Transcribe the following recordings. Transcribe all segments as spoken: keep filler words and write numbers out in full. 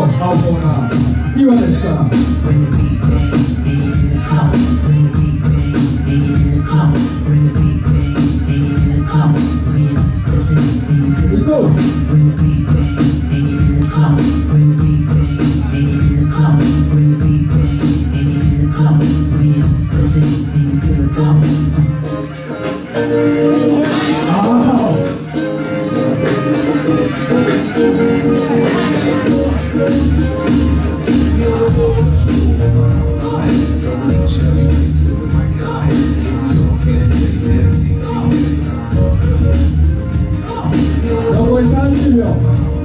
青コーナー岩ですから。残りさんじゅうびょう。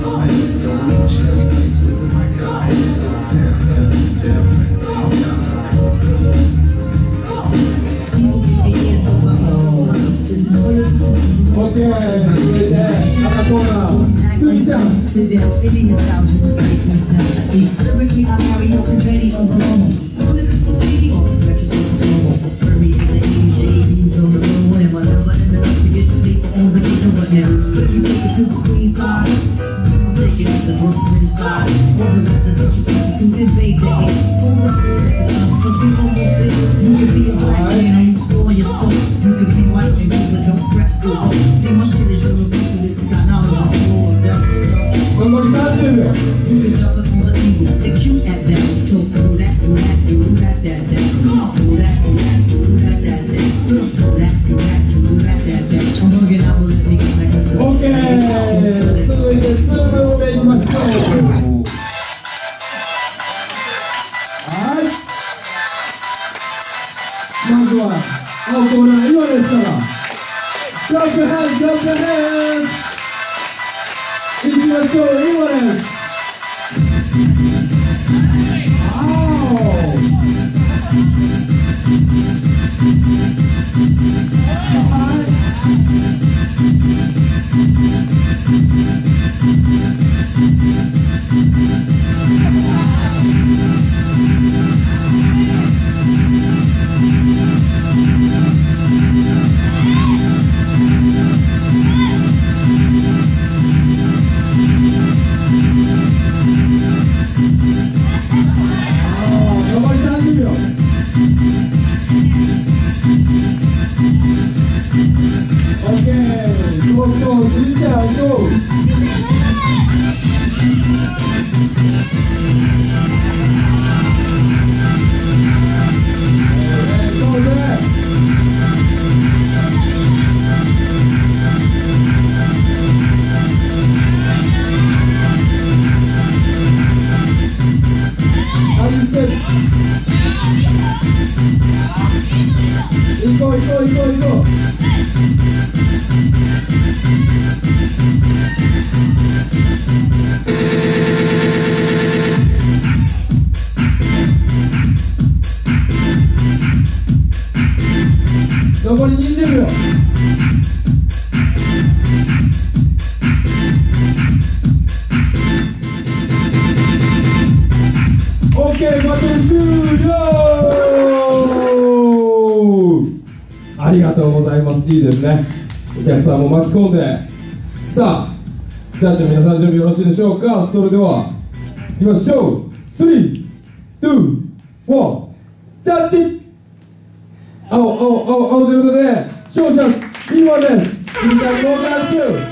オッケー、続いて赤コーナー、スギちゃん。残りさんじゅうびょう。オッケー、続いてツームーブでいきましょう。はい、まずは青コーナー岩ですから、ジャンプヘンドジャンプヘンドいきましょう。岩です。残りさんじゅうびょう。オッケー、ゴーゴー、スリーちゃん、ゴー。行こう行こう行こう行こう。残りにじゅうびょう。オッケー、バトル終了。ありがとうございます。いいですね。お客さんも巻き込んで、さあジャッジの皆さん準備よろしいでしょうか。それではいきましょう。スリー、ツー、ワン、ジャッジ。青青青青ということで勝者岩です。みんな合格。